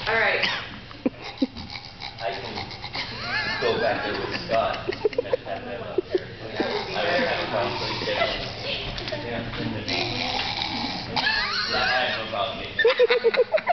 All right. I can go back there with Scott and have them up here. That would be I would have a better. problem with getting them. Yeah, I have no problem getting them.